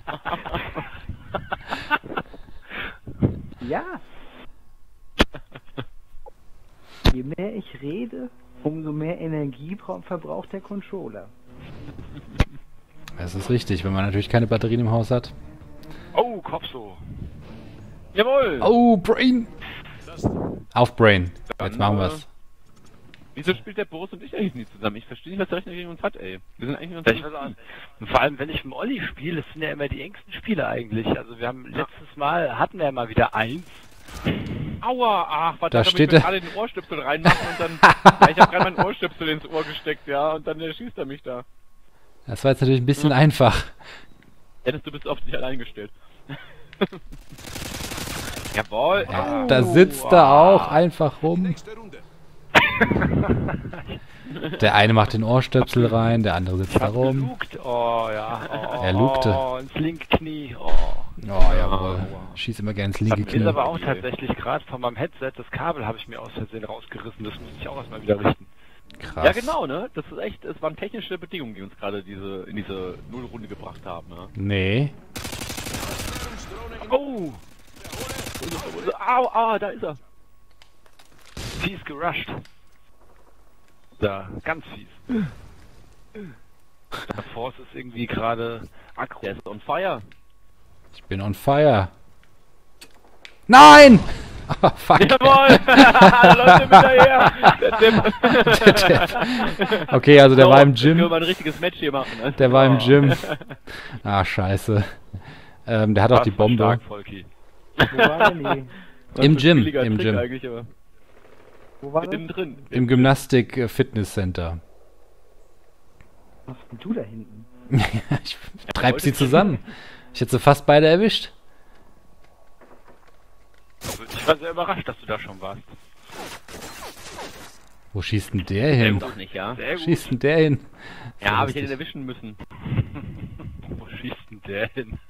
Ja. Je mehr ich rede, umso mehr Energie verbraucht der Controller. Das ist richtig, wenn man natürlich keine Batterien im Haus hat. Oh, Kopf so. Jawohl! Oh, Brain! Auf Brain. Dann, Jetzt machen wir's. Wieso spielt der Boris und ich eigentlich nie zusammen? Ich verstehe nicht, was der Rechner gegen uns hat, ey. Wir sind eigentlich Ich weiß auch nicht. Und vor allem, wenn ich mit Olli spiele, das sind ja immer die engsten Spiele eigentlich. Also wir haben letztes Mal, hatten wir ja mal wieder 1. Aua, ach, warte, Da da steht ich er. gerade den Ohrstöpsel reinmachen und dann... ja, ich habe gerade meinen Ohrstöpsel ins Ohr gesteckt, ja, und dann schießt er mich da. Das war jetzt natürlich ein bisschen einfach. Dennis, du bist auf dich allein gestellt. Jawohl. Ja, da sitzt er auch einfach rum. Nächste Runde. Der eine macht den Ohrstöpsel rein, der andere sitzt da rum. Gelugt. Oh ja. Oh, Er lugte. Oh, ins linke Knie. Oh. Oh, jawohl. Schieß immer gern ins linke Ist Knie. aber auch tatsächlich gerade von meinem Headset, das Kabel habe ich mir aus Versehen rausgerissen. Das muss ich auch erstmal wieder richten. Krass. Ja, genau, ne? Das ist echt, es waren technische Bedingungen, die uns gerade in diese Nullrunde gebracht haben, ne? Nee. Oh! Au, au, da ist er. Fies gerusht. Da, ganz fies. Der Force ist irgendwie gerade aggro. Der ist on fire. Ich bin on fire. Nein! Oh, fuck. Jawohl! Leute, hinterher! Der Depp. Okay, also der So, war im jetzt können wir Gym. mal ein richtiges Match hier machen, ne? Der war im Oh. Gym. Ah, scheiße. Der hat auch die Das war Bombe. stark, Volki. Wo war der? Nee. Was Im für ein Gym, billiger im Trick Gym. eigentlich, aber Wo war das? innen drin. Im Gymnastik-Fitnesscenter. Was machst denn du da hinten? Ich treib sie zusammen. Ich hätte sie fast beide erwischt. Ich war sehr überrascht, dass du da schon warst. Wo schießt denn der Sehr hin? gut, nicht, ja? Sehr Wo gut. schießt denn der hin? Ja, aber ich hätte ihn lustig. erwischen müssen. Wo schießt denn der hin?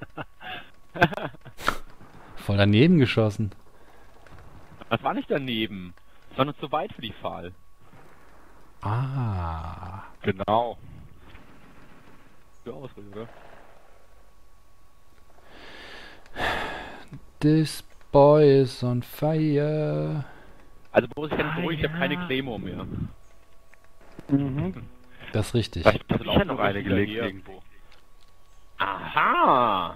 Voll daneben geschossen. Das war nicht daneben. Das war nur zu weit für die Pfahl. Ah. Genau. Für Ausrede, oder? This boy is on fire. Also Boris, ich kann dich beruhigen, ich ja. habe keine Claymore mehr. Mhm. Das ist richtig. Vielleicht Das habe ich laufen ja noch nur eine Spieler gelegt hier. irgendwo. Aha!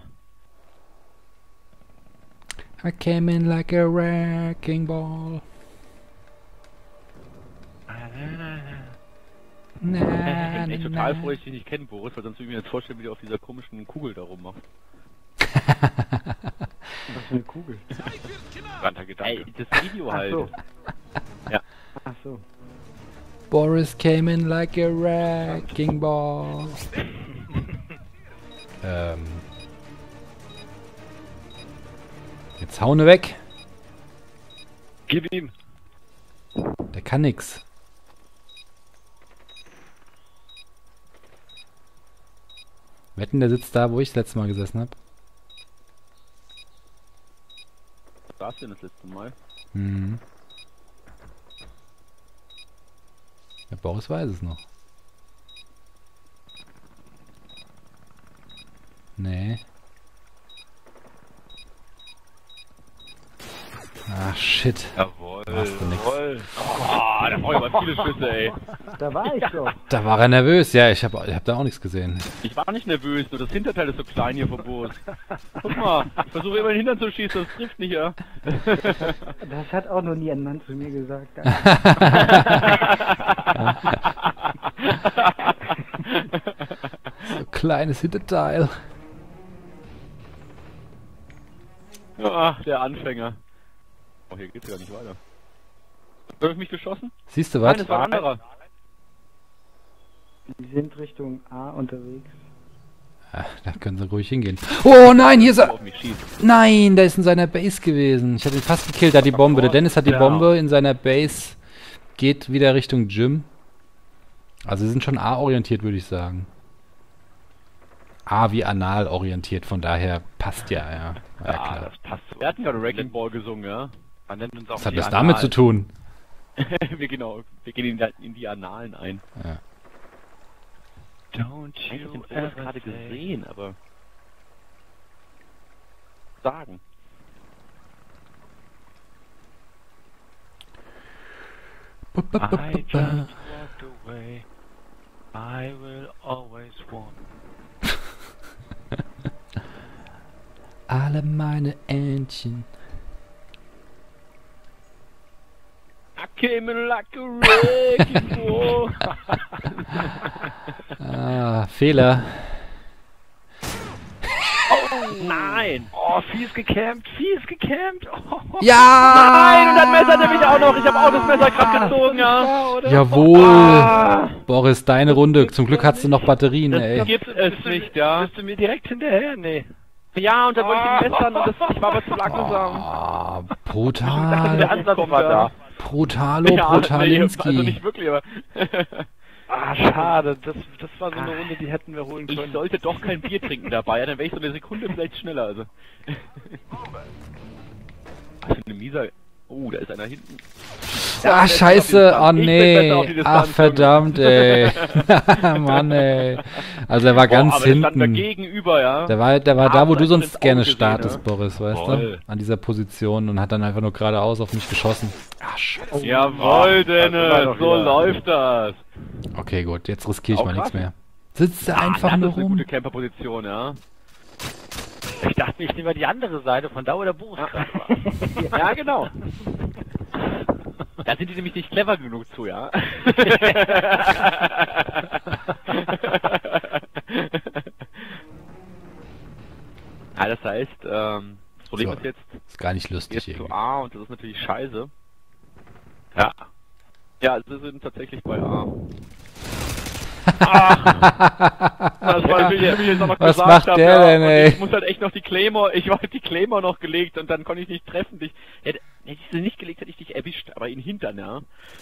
I came in like a wrecking ball. Ich Na, bin echt na, total na. froh, dass ich dich nicht kenne, Boris, weil sonst würde ich mir jetzt vorstellen, wie du auf dieser komischen Kugel da rummachst. Was für eine Kugel. Brandter Gedanke. Ey, das Video Ach halt. so. Ja. Ach so. Boris came in like a wrecking ball. Jetzt hauen wir weg. Gib ihm. Der kann nix. Wetten, der sitzt da, wo ich das letzte Mal gesessen hab. Was war's denn das letzte Mal? Mhm. Der Boris weiß es noch. Nee. Ach, shit. Jawohl. Machst du nix. Jawohl. Ah, da brauche ich aber viele Schüsse, ey. Da war ich doch. Da war er nervös. Ja, ich hab da auch nichts gesehen. Ich war nicht nervös, nur das Hinterteil ist so klein hier vom Boris. Guck mal, ich versuche immer den Hintern zu schießen, das trifft nicht, ja. Das hat auch noch nie ein Mann zu mir gesagt. So kleines Hinterteil. Ach, der Anfänger. Oh, hier geht's gar nicht weiter. Habe ich mich geschossen? Siehst du Nein, was? es war ein anderer. Die sind Richtung A unterwegs. Ah, da können sie ruhig hingehen. Oh nein, hier ist er. Auf mich schießt. Nein, der ist in seiner Base gewesen. Ich hatte ihn fast gekillt, da hat die Bombe. Der Dennis hat die Bombe in seiner Base. Geht wieder Richtung Gym. Also sie sind schon A-orientiert, würde ich sagen. A wie anal orientiert, von daher passt ja, ja. War ja Ja, klar. das passt so. Wir hatten gerade Wrecking Ball gesungen, ja. Man nennt uns auch Was hat die das damit zu tun? wir gehen in die Annalen ein. Ja. Don't Ich habe you den Boris ever gerade say- gesehen, aber sagen. I just walked away. I will always want. Alle meine Entchen. I came in like a wrecking ball. Ah, Fehler. Nein! Oh, fies gecampt, fies gecampt. Oh. Ja! Nein, und das Messer nämlich auch noch. Ich habe auch das Messer gerade gezogen, ja. Jawohl! Boris, deine Runde. Zum Glück hast du noch Batterien, ey. Gibt es nicht, ja. Bist du mir direkt hinterher? Nee. Ja, und da wollte ich ihn messern und ich war aber zu langsam. Ah, Der brutal. Ansatz war da. Brutalo, Nee, Brutalinski. also nicht wirklich, aber Ah, schade. Das war so eine Runde, die hätten wir holen ich können. sollte doch kein Bier trinken dabei, ja, dann wäre ich so eine Sekunde vielleicht schneller, also. Was für eine mieser... Oh, da ist einer hinten. Ah, scheiße. Oh, Ich bin nee. besser auf die Distanz, Ach, verdammt, ey. Mann, ey. Also, er war ganz aber der stand da hinten. gegenüber, ja. Der war da, wo da du ist sonst ins gerne Auge gesehen, startest, ne? Boris, weißt du? Voll. An dieser Position und hat dann einfach nur geradeaus auf mich geschossen. Ah, scheiße. Jawohl, das war Dennis, doch so wieder. läuft das. Okay, gut, jetzt riskiere ich Auch mal nichts krass. mehr. Sitzt er einfach das nur ist eine rum? gute Camperposition, ja. Ich dachte, ich nehme mal die andere Seite, von da wo der Boris gerade war. Ja, genau. Da sind die nämlich nicht clever genug zu, ja. Ja, das heißt, das Problem So. ist jetzt Ist gar nicht lustig zu irgendwie. A und das ist natürlich scheiße. Ja. Ja, sie sind tatsächlich bei A. Das Das will ich jetzt auch noch Was gesagt macht haben, der ja. denn, Und ey? Ich muss halt echt noch die Claymore, ich wollte die Claymore noch gelegt und dann konnte ich nicht treffen. Hätte ich sie nicht gelegt, hätte ich dich erwischt, aber ihn hintern, ja.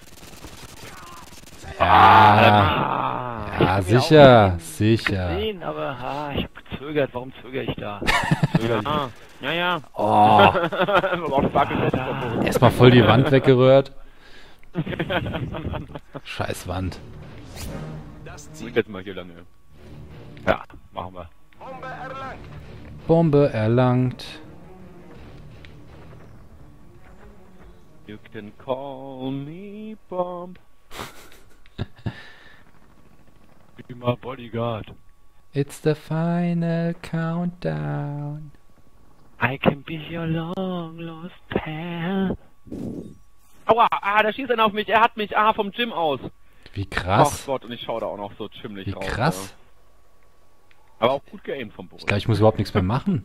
Ja, Ich ja, hab mir sicher, auch sicher. gesehen, aber ich habe gezögert. Warum zögere ich da? Ja. Oh, Auch stark geschossen. erstmal voll die Wand weggerührt. Scheiß Wand. Und jetzt mal hier lange. Ja, machen wir. Bombe erlangt. You can call me Bomb. Be my bodyguard. It's the final countdown. I can be your long lost pal. Aua, da schießt einer auf mich, er hat mich, vom Gym aus. Wie Ach krass. Gott, und ich schaue da auch noch so ziemlich Wie raus. krass. Ja. Aber auch gut geaimt vom Boden. Ich glaube, ich muss überhaupt nichts mehr machen.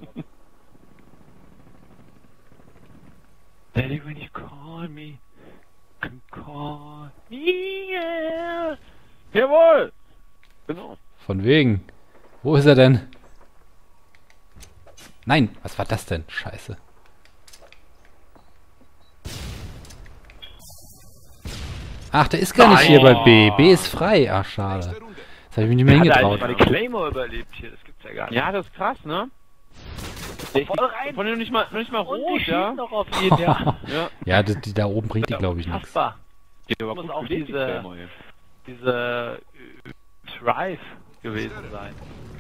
Daddy, when you call me, can call me, yeah. Jawohl! Genau. Von wegen. Wo ist er denn? Nein, was war das denn? Scheiße. Ach, der ist gar nicht hier bei B. B ist frei. Ach, schade. Das habe ich mich nicht mehr Hat er hingetraut. eigentlich mal die Claymore überlebt hier? Das gibt's ja gar nicht. Ja, das ist krass, ne? Voll rein. Von dem nicht mal Und die rot, schießen ja? noch auf ihn, ja. Ja. Ja, die da oben bringt die, glaube ich, nichts. Unfassbar. Geht aber Muss gut auch gelegt, die diese- Claymore hier. Diese Drive gewesen sein.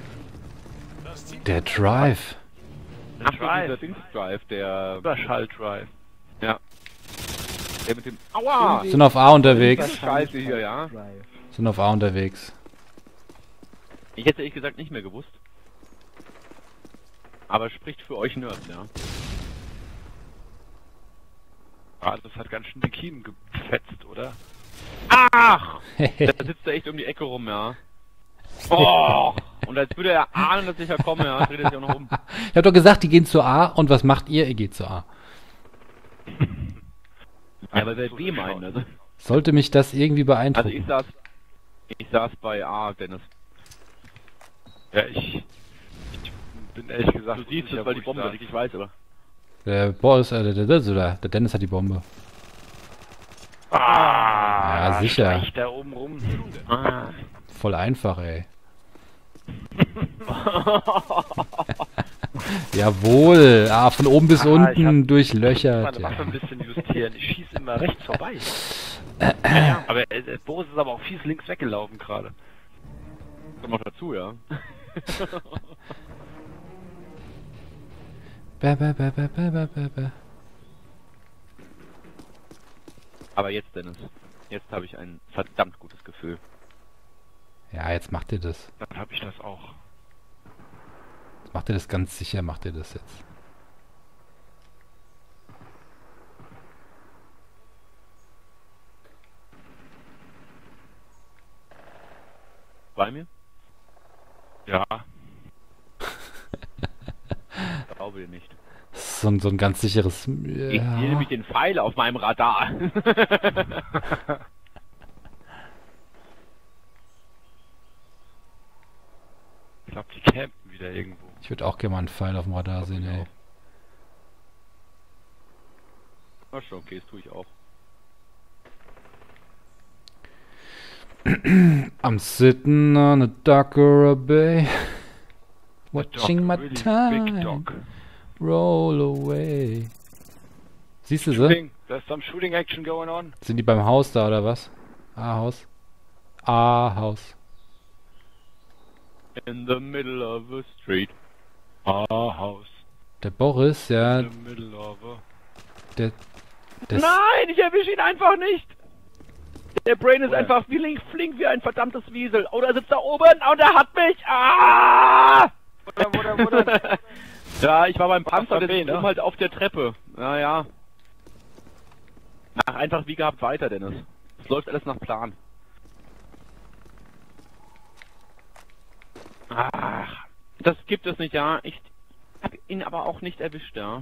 Der Drive. Ach, so, Drive. dieser Dings-Drive, der Überschall-Drive. mit dem... Aua! Sind auf A unterwegs. Das ist scheiße hier, ja? Drive. Sind auf A unterwegs. Ich hätte ehrlich gesagt nicht mehr gewusst. Aber spricht für euch Nerds, ja? Ah, das hat ganz schön die Kiemen gefetzt, oder? Ach! Da sitzt er echt um die Ecke rum, ja. Oh! Und als würde er ahnen, dass ich ja komme, ja, dreht er sich auch noch um. Ich habe doch gesagt, die gehen zu A. Und was macht ihr? Ihr geht zu A. Ja, aber wer B meinen, also. Sollte mich das irgendwie Also beeindrucken? ich saß bei A, Dennis. Ja, ich bin ehrlich gesagt... Du siehst es, weil die Bombe liegt, ich weiß, aber. Der Boris, der Dennis hat die Bombe. Ja, sicher. Streich da oben rum. Voll einfach, ey. Jawohl. Ah, von oben bis Ich unten hab durchlöchert. meine Waffe ein Ja. bisschen justieren. Ich schieße immer rechts vorbei. Ja, aber Boris ist aber auch fies links weggelaufen gerade. Kommt noch dazu, ja. Bäh, bäh, bäh, bäh, bäh, bäh, bäh, bäh. Aber jetzt, Dennis. Jetzt habe ich ein verdammt gutes Gefühl. Ja, jetzt macht ihr das. Dann habe ich das auch. Macht ihr das ganz sicher, macht ihr das jetzt. Bei mir? Ja. Glaube ich nicht. So ein ganz sicheres... Ich sehe nämlich den Pfeil auf meinem Radar. Ich glaube, die campen wieder irgendwo. Ich würde auch gerne mal einen Pfeil auf dem Radar sehen, ey. Ach schon, okay, das tue ich auch. I'm sitting on a dock or a bay, watching my Big time dog. roll away. Siehst du sie? Shooting. There's some shooting action going on. Sind die beim Haus da oder was? A-Haus. A-Haus. In the middle of the street. House. Der Boris, ja, In the middle of a... der Nein, ich erwische ihn einfach nicht! Der Brain ist Woher? einfach flink wie ein verdammtes Wiesel. Oder sitzt da oben und er hat mich! Ah! Oder? Ja, ich war beim Panzer, der weh, sitzt ne? oben halt auf der Treppe. Naja. Ach, einfach wie gehabt weiter, Dennis. Es läuft alles nach Plan. Ach, das gibt es nicht, ja. Ich hab ihn aber auch nicht erwischt, ja.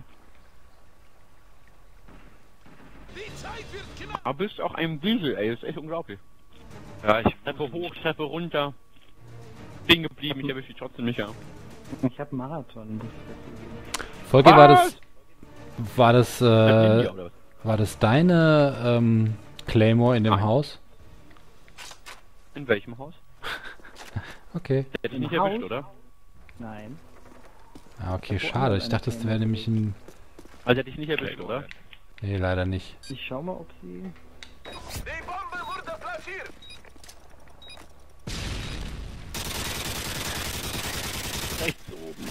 Aber bist auch ein Wiesel, ey. Das ist echt unglaublich. Ja, ich... Treppe hoch, Treppe runter. Stehen geblieben, ich erwische dich trotzdem nicht, ja. Ich habe Marathon. muss ich dazu geben. Volker, Was? war das, Ninja, oder was? war das deine, Claymore in dem Nein. Haus? In welchem Haus? Okay. Der hat dich Im nicht erwischt, Haus? oder? Nein. Ah, okay, Woanders schade. Ich eine dachte, das wäre Claymore nämlich ein... Also der hat dich nicht erwischt, Claymore. oder? Nee, leider nicht. Ich schau mal, ob sie... Rechts oben.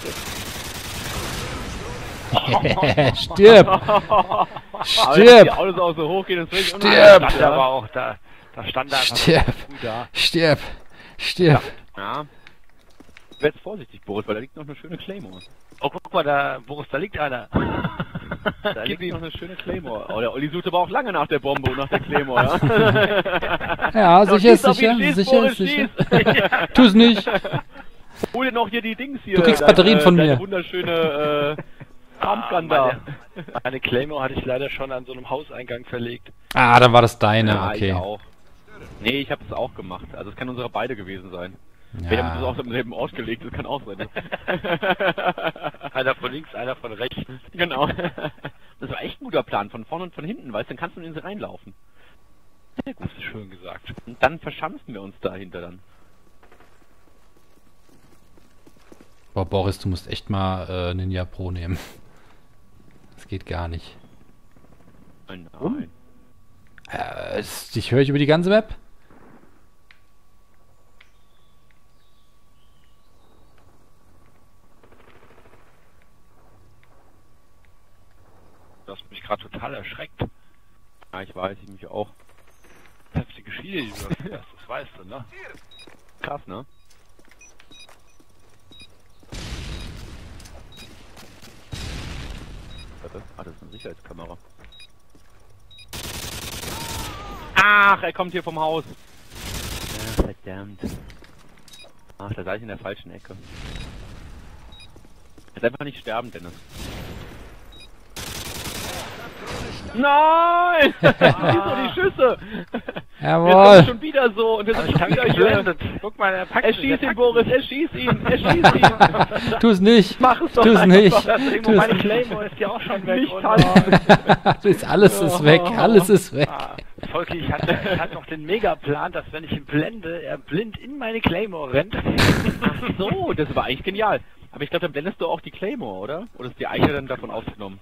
Stirb! Aber Stirb! die Autos auch so hoch gehen, das ist Stirb! unheimlich, stand aber auch da. Da stand da einfach Stirb! früh da. Stirb! Stirb! Ja. Werd vorsichtig, Boris, weil da liegt noch eine schöne Claymore. Oh, guck mal, da, Boris, da liegt einer. Da liegt noch eine schöne Claymore. Oh, der Olli suchte aber auch lange nach der Bombe und nach der Claymore, ja? Ja, So, sicher ist schieß auf ihn, sicher, schieß, sicher Boris, ist sicher. schieß. Tu's nicht! Hol dir noch hier die Dings hier. Du kriegst Batterien von deine mir. wunderschöne Pumpgun da. Meine Claymore hatte ich leider schon an so einem Hauseingang verlegt. Ah, dann war das deine, Ja, ich okay. auch. Nee, ich habe es auch gemacht. Also es kann unsere beide gewesen sein. Wir haben es Ja. auch am selben Ort gelegt, das kann auch sein. Ne? Einer von links, einer von rechts. Genau. Das war echt ein guter Plan, von vorne und von hinten, weißt du, dann kannst du in sie reinlaufen. Sehr gut, schön gesagt. Und dann verschanzen wir uns dahinter dann. Boah, Boris, du musst echt mal Ninja Pro nehmen. Das geht gar nicht. Nein. Ich höre ich über die ganze Map? Du hast mich gerade total erschreckt. Ja, ich weiß, ich mich auch. Heftige Schiene, die du hast, das weißt du, ne? Krass, ne? Warte. Ah, das ist eine Sicherheitskamera. Ach, er kommt hier vom Haus. Ja, verdammt. Ach, da sei ich in der falschen Ecke. Jetzt einfach nicht sterben, Dennis. Nein! Siehst du die Schüsse? Jetzt Jawohl! ist schon wieder so und jetzt ist Ich schon hab wieder mich hier. geblendet. Guck mal, er packt Er mich, schießt ihn, packt Boris, mich. er schießt ihn, er schießt ihn. Tu's nicht! Mach es doch Tu's einfach. nicht! Das ist irgendwo Tu's meine nicht! Claymore ist ja auch schon weg. Nicht Und- tanzen. Alles ist weg, alles ist weg. Ah, Volki, ich hatte noch den Megaplan, dass wenn ich ihn blende, er blind in meine Claymore rennt. Ach so, das war eigentlich genial. Aber ich glaube, dann blendest du auch die Claymore, oder? Oder ist die Eiche dann davon ausgenommen?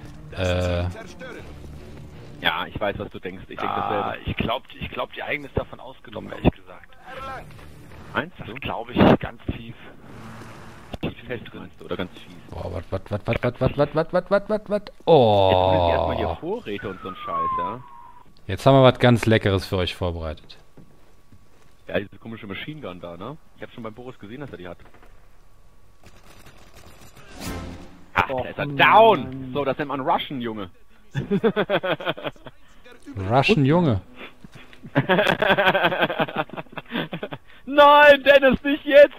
Ja, ich weiß, was du denkst. Ich denke Ah, dasselbe. ich glaub, die eigene ist davon ausgenommen, ehrlich gesagt. Meinst Das du? glaube ich ganz tief. richtig fest drin ist, oder ganz fies. Boah, was? Jetzt Oh. erstmal hier Vorräte und so ein Scheiß, ja. Jetzt haben wir was ganz Leckeres für euch vorbereitet. Ja, diese komische Machine Gun da, ne? Ich hab schon beim Boris gesehen, dass er die hat. Ach, da ist er down! So, das nennt man Russian, Junge. Russian Junge. Nein, Dennis, nicht jetzt!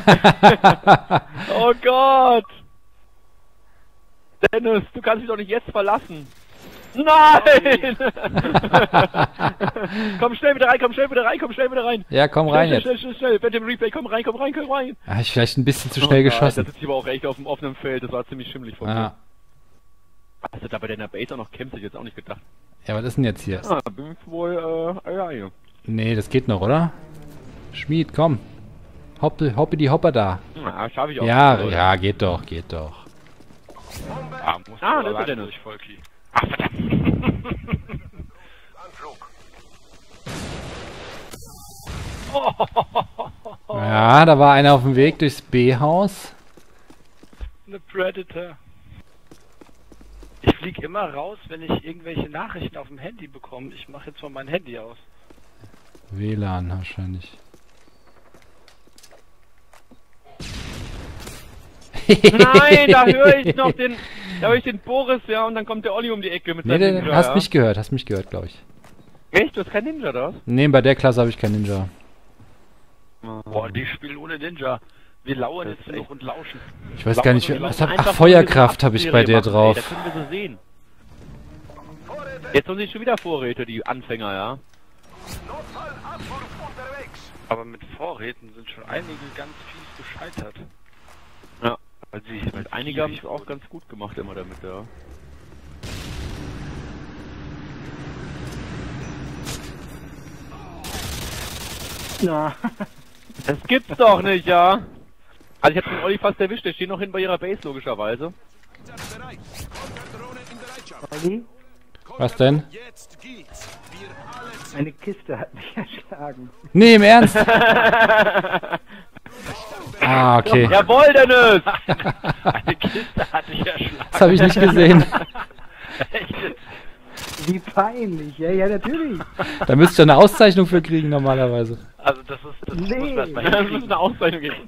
Oh Gott! Dennis, du kannst mich doch nicht jetzt verlassen! Nein! Komm schnell wieder rein, komm schnell wieder rein, komm schnell wieder rein! Ja, komm rein jetzt. Schnell, Benjamin Replay, komm rein, komm rein, komm rein! Ah, ich vielleicht ein bisschen zu schnell geschossen. Da sitzt ich aber auch echt auf dem offenen Feld, das war ziemlich schimmelig von mir. Ah. Also da bei der Base auch noch kämpft, hätte ich jetzt auch nicht gedacht. Ja, was ist denn jetzt hier? Ah, bin ich wohl, ja, hier. Nee, das geht noch, oder? Schmied, komm. Hoppe die Hopper da. Ja, schaffe ich auch. Ja, ja, geht doch, geht doch. Ah, das ist der Dennis. Volki. Ach, verdammt. Ja, da war einer auf dem Weg durchs B-Haus. Eine Predator. Ich fliege immer raus, wenn ich irgendwelche Nachrichten auf dem Handy bekomme. Ich mache jetzt mal mein Handy aus. WLAN wahrscheinlich. Nein, da höre ich noch den, Boris, ja, und dann kommt der Olli um die Ecke mit Nee, seinem Ninja, hast ja. mich gehört, glaube ich. Echt? Du hast kein Ninja, oder was? Nee, bei der Klasse habe ich kein Ninja. Boah, die spielen ohne Ninja. Wir lauern jetzt noch und lauschen. Ich weiß gar nicht, Die was laufen hab, einfach ach, Feuerkraft nur habe ich diese bei der Abserie machen, drauf. ey, da können wir so sehen. Jetzt haben sie schon wieder Vorräte, die Anfänger, ja. Aber mit Vorräten sind schon einige ganz fies gescheitert. Ja. Weil Einige haben es auch ganz gut gemacht immer damit, ja. Na, Das gibt's doch nicht, ja. Also ich hab den Olli fast erwischt, der steht noch hinten bei ihrer Base, logischerweise. Olli, Was denn? eine Kiste hat mich erschlagen. Nee, im Ernst? Ah, okay. Jawohl, Dennis! eine Kiste hatte ich erschlagen. Das habe ich nicht gesehen. Wie peinlich, ja, natürlich. Da müsst ihr eine Auszeichnung für kriegen normalerweise. Also das muss man erstmal Das ist hinkriegen. eine Auszeichnung geben.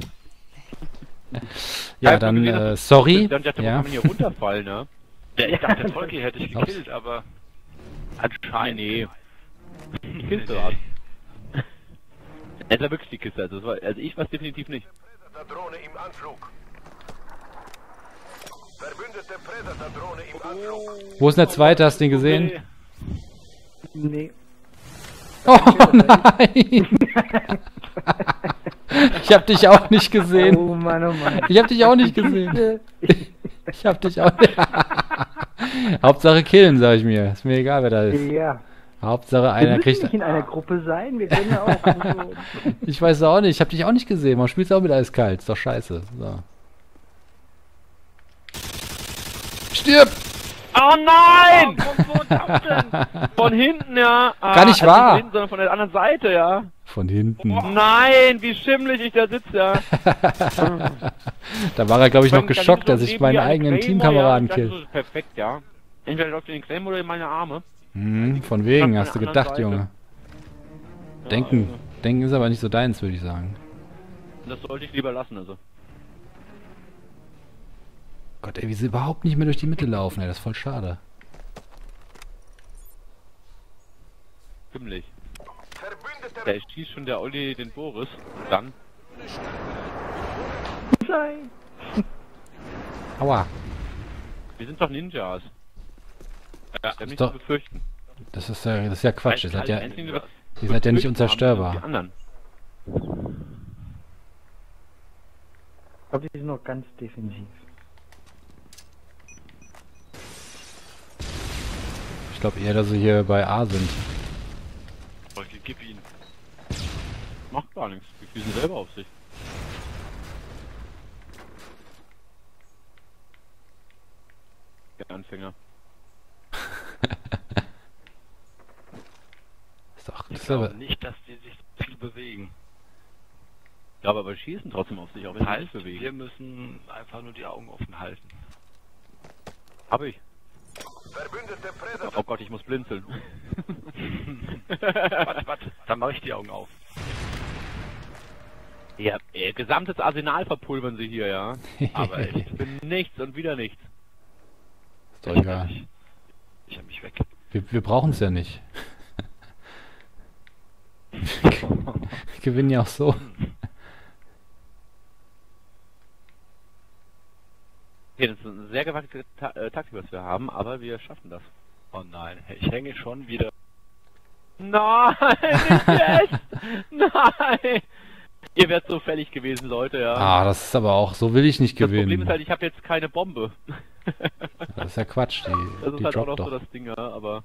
Ja, hab dann, nur gesehen, dass- sorry. Dann dachte, wo Ja. kann man hier runterfallen, ne? Ja, ich dachte, der Volki hätte ich gekillt, aber anscheinend. Nee. Die Kiste war's. Es war wirklich die Kiste, also ich war's definitiv nicht. Predator-Drohne im Anflug. Verbündete Predator-Drohne im Anflug. Wo ist denn der zweite? Hast du den gesehen? Nee. Oh nein! Ich hab dich auch nicht gesehen. Oh Mann, oh Mann. Ich hab dich auch nicht gesehen. Ich hab dich auch nicht. Hauptsache killen, sag ich mir. Ist mir egal, wer da ist. Ja. Hauptsache Wir einer müssen kriegt. nicht in einer Gruppe sein, wir können ja auch so. Ich weiß auch nicht. Ich hab dich auch nicht gesehen. Man spielt auch mit eiskalt. Ist doch scheiße. So. Stirb! Oh nein! Von wo kommt denn? Von hinten, ja. Gar nicht Also wahr. Von hinten, sondern von der anderen Seite, ja. Von hinten. Nein, wie schimmelig ich da sitze, ja. Da war er, glaube ich, noch Dann geschockt, dass neben ich meinen mir einen eigenen Claymore, Teamkameraden ja, ich dachte, kill. das ist perfekt, ja. Entweder läuft in den Claymore oder in meine Arme. Von wegen, Von hast du der gedacht, anderen Junge. Ja, Denken. also, Denken ist aber nicht so deins, würde ich sagen. das sollte ich lieber lassen, also. Gott, ey, wie sie überhaupt nicht mehr durch die Mitte laufen, ey, das ist voll schade. Ziemlich. Verbündete Da schießt schon der Olli den Boris. Und dann. Nein. Aua. Wir sind doch Ninjas. Ja, wir haben nichts doch- zu befürchten. Das ist ja Quatsch. Ihr seid ja, Einzige, was ihr seid ja nicht befürchten haben, unzerstörbar. sind die anderen. Ich glaube, die sind noch ganz defensiv. Ich glaube eher, dass sie hier bei A sind. Volki, gib ihn. Macht gar nichts. Wir fühlen selber auf sich. Der Anfänger. Ist doch, das Ich ist aber, glaube nicht, dass die sich so viel bewegen. Ja, aber wir schießen trotzdem auf sich, auch wenn sie Heißt, nicht bewegen. wir müssen einfach nur die Augen offen halten. Hab ich. Verbündete Predator. Oh Gott, ich muss blinzeln. Warte, dann mache ich die Augen auf. Ja, gesamtes Arsenal verpulvern sie hier, ja. Aber echt, für nichts und wieder nichts. Ist doch egal. Ich hab mich weg. Wir brauchen es ja nicht. Wir gewinnen ja auch so. Okay, das ist eine sehr gewagte Taktik, was wir haben, aber wir schaffen das. Oh nein, ich hänge schon wieder. Nein, nicht jetzt! Nein! Ihr wärt so fällig gewesen, Leute, ja. Ah, das ist aber auch, so will ich nicht Das Problem gewinnen. ist halt, ich habe jetzt keine Bombe. Das ist ja Quatsch, Das ist die halt auch droppt noch so doch. das Ding, ja, aber...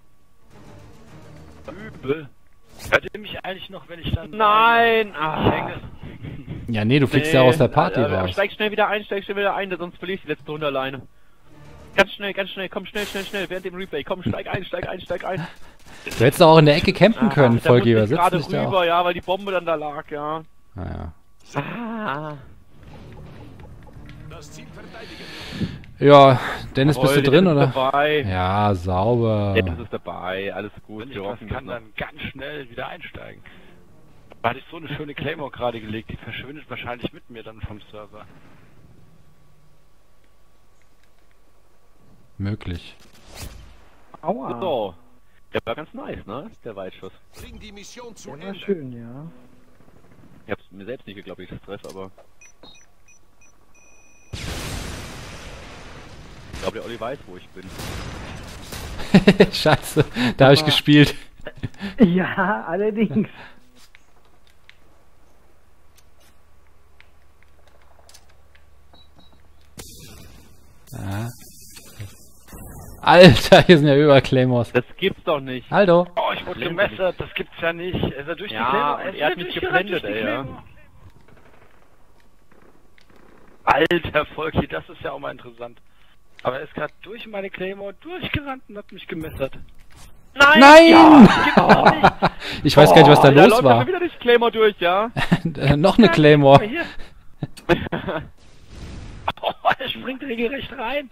Übel. Hört ihr mich eigentlich noch, wenn ich dann... Nein! Ich Ah. hänge. Ja, nee, du fliegst ja aus der Party raus. Steig schnell wieder ein, sonst verliere ich die letzte Runde alleine. Ganz schnell, komm, schnell, während dem Replay. Komm, steig ein. Du hättest doch auch in der Ecke campen können, Da muss ich Vollgeber. Sitzt gerade nicht da rüber, auch. ja, weil die Bombe dann da lag, ja. Naja. Ah. Ja, Dennis, bist du Jawohl, drin, Dennis oder? ist dabei. Ja, sauber. Dennis ist dabei, alles gut. Wenn ich wir was rocken kann, das noch. dann ganz schnell wieder einsteigen. Da hatte ich so eine schöne Claymore gerade gelegt, die verschwindet wahrscheinlich mit mir dann vom Server. Möglich. Aua. So. Der war ganz nice, ne? Der Weitschuss. Bring die Mission zu Der war Ende. schön, ja. Ich hab's mir selbst nicht geglaubt, ich das treffe, aber... Ich glaube, der Olli weiß, wo ich bin. Scheiße, da habe ich gespielt. Ja, allerdings. Ja. Alter, hier sind ja überall Claymores. Das gibt's doch nicht. Hallo. Oh, ich wurde gemessert, das gibt's ja nicht. Ist er durch die Ja, Claymore? und er hat mich geblendet, ey, ja. Alter, Volki, das ist ja auch mal interessant. Aber er ist gerade durch meine Claymore durchgerannt und hat mich gemessert. Nein! Ich weiß gar nicht, was da Da los läuft war. er wieder durch Claymore durch, ja? Noch eine Claymore. Hier. Oh, er springt regelrecht rein.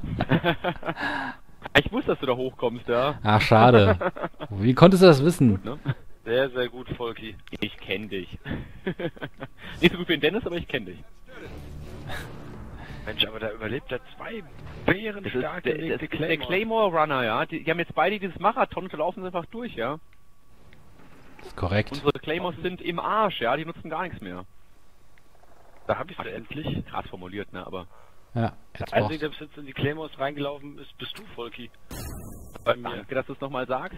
Ich wusste, dass du da hochkommst, ja. Ach, schade. Wie konntest du das wissen? Ne? Sehr, sehr gut, Volki. Ich kenn dich. Nicht so gut wie den Dennis, aber ich kenn dich. Mensch, aber da überlebt er zwei Das bärenstark ist der gelegte Claymore Runner, ja. Die haben jetzt beide dieses Marathon und laufen einfach durch, ja. Korrekt. Unsere Claymores sind im Arsch, ja. Die nutzen gar nichts mehr. Da hab ich sie endlich. Krass formuliert, ne, aber... Ja, jetzt Der Einzige, der brauchst bis jetzt in die Claymores reingelaufen ist, bist du, Volki. Bei mir. Danke, dass du es nochmal sagst.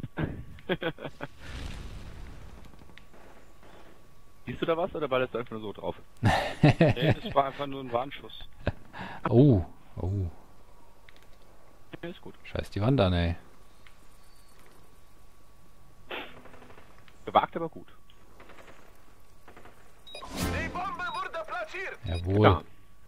Siehst du da was, oder war das einfach nur so drauf? Nee, das war einfach nur ein Warnschuss. Oh, oh. Ja, ist gut. Scheiß die Wand an, ey. Gewagt, aber gut. Die Bombe wurde platziert. Jawohl. Ja.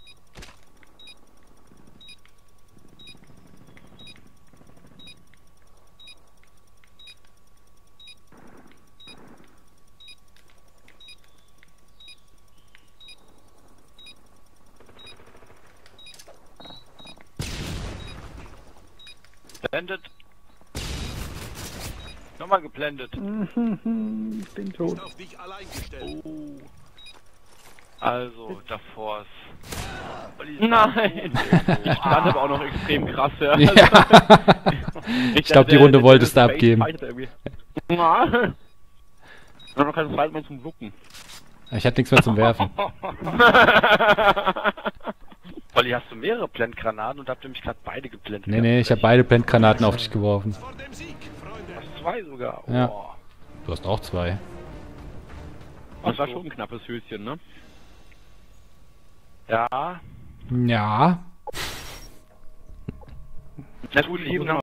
Geblendet. Nochmal geblendet. Ich bin tot. Auf dich allein gestellt. Oh. Also, davor ist... Nein! Ich stand aber auch noch extrem krass, ja. Ja. Ich glaube, die Runde wolltest du abgeben. Nein! Ich habe noch keine Zeit mehr zum Gucken. Ich hatte nichts mehr zum Werfen. Olli, hast du mehrere Blendgranaten und habt ihr mich gerade beide geblendet? Nee, ich habe beide Blendgranaten auf dich geworfen. Vor dem Sieg, Freunde. Hast zwei sogar. Oh. Ja. Du hast auch zwei. Das war schon ein knappes Höschen, ne? Ja. Ja. Na gut, ich muss